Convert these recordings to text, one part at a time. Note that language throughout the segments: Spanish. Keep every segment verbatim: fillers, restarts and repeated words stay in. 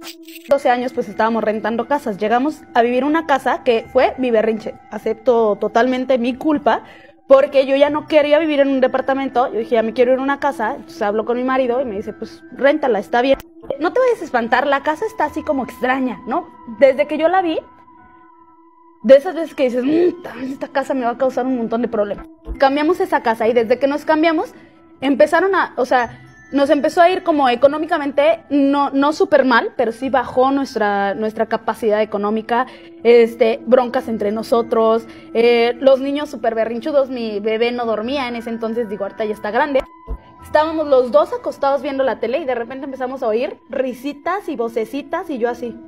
doce años pues estábamos rentando casas. Llegamos a vivir en una casa que fue mi berrinche. Acepto totalmente mi culpa porque yo ya no quería vivir en un departamento. Yo dije, ya me quiero ir a una casa. Entonces hablo con mi marido y me dice, pues réntala, está bien. No te vayas a espantar, la casa está así como extraña, ¿no? Desde que yo la vi, de esas veces que dices, mmm, esta casa me va a causar un montón de problemas. Cambiamos esa casa y desde que nos cambiamos, empezaron a, o sea, nos empezó a ir como económicamente, no, no súper mal, pero sí bajó nuestra, nuestra capacidad económica, este, broncas entre nosotros, eh, los niños súper berrinchudos, mi bebé no dormía en ese entonces, digo, ahorita ya está grande. Estábamos los dos acostados viendo la tele y de repente empezamos a oír risitas y vocecitas y yo así.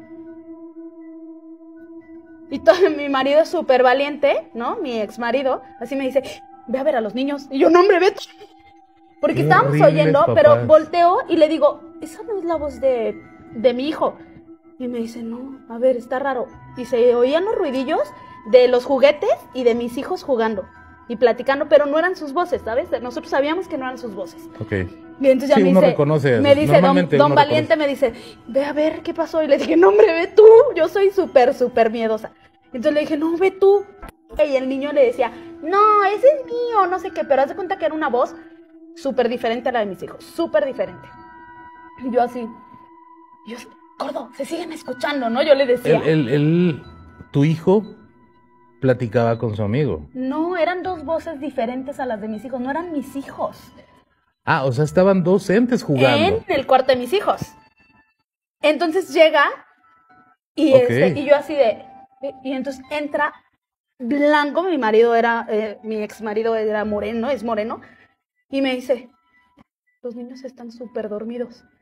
Y todo, mi marido es súper valiente, ¿no? Mi ex marido, así me dice, ve a ver a los niños. Y yo, no, hombre, vete. Porque Qué estábamos oyendo, papás. pero volteo y le digo, esa no es la voz de, de mi hijo. Y me dice, no, a ver, está raro. Y se oían los ruidillos de los juguetes y de mis hijos jugando y platicando, pero no eran sus voces, ¿sabes? Nosotros sabíamos que no eran sus voces. Ok. Y entonces ya Sí, me uno dice, reconoce, me dice don, normalmente don uno Valiente, reconoce. me dice, ve a ver qué pasó. Y le dije, no, hombre, ve tú. Yo soy súper, súper miedosa. Entonces le dije, no, ve tú. Y el niño le decía, no, ese es mío, no sé qué. Pero haz de cuenta que era una voz súper diferente a la de mis hijos, súper diferente. Y yo así, yo, gordo, se siguen escuchando, ¿no? Yo le decía. El, el, el, tu hijo platicaba con su amigo. No, eran dos voces diferentes a las de mis hijos, no eran mis hijos. Ah, o sea, estaban dos entes jugando. En el cuarto de mis hijos. Entonces llega y, Ok. este, y yo así de... Y entonces entra blanco, mi marido era, eh, mi ex marido era moreno, es moreno, y me dice, los niños están súper dormidos.